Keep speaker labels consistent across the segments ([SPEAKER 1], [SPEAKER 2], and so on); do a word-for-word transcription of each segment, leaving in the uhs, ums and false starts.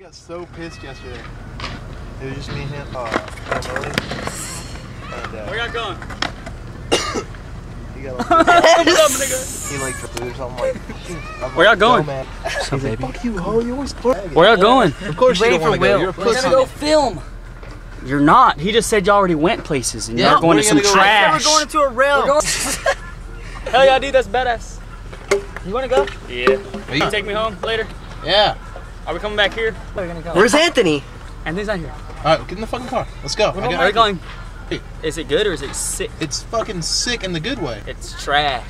[SPEAKER 1] got so pissed yesterday. It was just me and him, uh, and Lily. And, uh,
[SPEAKER 2] where y'all going?
[SPEAKER 1] He got like,
[SPEAKER 2] What's up, nigga?
[SPEAKER 1] he liked the food, so I'm like, I'm
[SPEAKER 2] where y'all
[SPEAKER 1] like,
[SPEAKER 2] going?
[SPEAKER 1] man.
[SPEAKER 2] What's up,
[SPEAKER 1] He's like,
[SPEAKER 2] baby?
[SPEAKER 1] fuck you, ho, you always flirt.
[SPEAKER 2] Where y'all going?
[SPEAKER 1] Of course you
[SPEAKER 3] Ready
[SPEAKER 1] don't want to
[SPEAKER 3] for
[SPEAKER 1] go.
[SPEAKER 3] Will.
[SPEAKER 1] You're a
[SPEAKER 3] We're
[SPEAKER 1] pussy.
[SPEAKER 3] gonna go film.
[SPEAKER 2] You're not. He just said y'all already went places and
[SPEAKER 1] Yeah,
[SPEAKER 2] y'all going
[SPEAKER 1] we're
[SPEAKER 2] to some
[SPEAKER 1] gonna go-
[SPEAKER 2] trash.
[SPEAKER 3] We're going into a rail. Going
[SPEAKER 2] Hell yeah, dude, that's badass.
[SPEAKER 3] you wanna go?
[SPEAKER 2] Yeah.
[SPEAKER 1] Are
[SPEAKER 2] You
[SPEAKER 1] you?
[SPEAKER 2] take me home later?
[SPEAKER 1] Yeah.
[SPEAKER 2] Are we coming back here?
[SPEAKER 3] We're gonna go.
[SPEAKER 4] Where's Anthony?
[SPEAKER 2] And he's not here.
[SPEAKER 1] All right, get in the fucking car. Let's go. I
[SPEAKER 2] Where
[SPEAKER 1] got-
[SPEAKER 2] are we going?
[SPEAKER 1] Hey.
[SPEAKER 2] Is it good or is it sick?
[SPEAKER 1] It's fucking sick in the good way.
[SPEAKER 2] It's trash.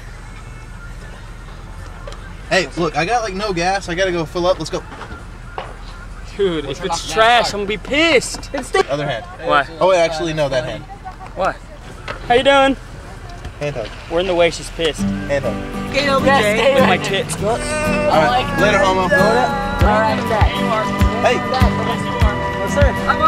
[SPEAKER 1] Hey, look, I got like no gas. I gotta go fill up. Let's go.
[SPEAKER 2] Dude, if it's trash, I'm gonna be pissed.
[SPEAKER 1] Other hand.
[SPEAKER 2] Why?
[SPEAKER 1] Oh wait, actually no, that hand.
[SPEAKER 2] Why? How you doing?
[SPEAKER 1] Hand hug.
[SPEAKER 2] We're in the way, she's pissed.
[SPEAKER 1] Hand hug.
[SPEAKER 3] K L B J.
[SPEAKER 2] With my tits.
[SPEAKER 1] All right, later, homo.
[SPEAKER 3] Alright, Dad.
[SPEAKER 1] Hey.
[SPEAKER 3] Yes, sir. I'm